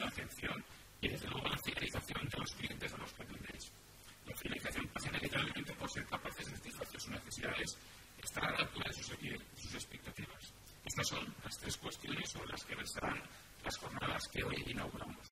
atención y, desde luego, la fidelización de los clientes a los que atendéis. La fidelización pasa inevitablemente por ser capaces de satisfacer sus necesidades, estar a la altura de sus expectativas. Estas son las tres cuestiones sobre las que versarán las jornadas que hoy inauguramos.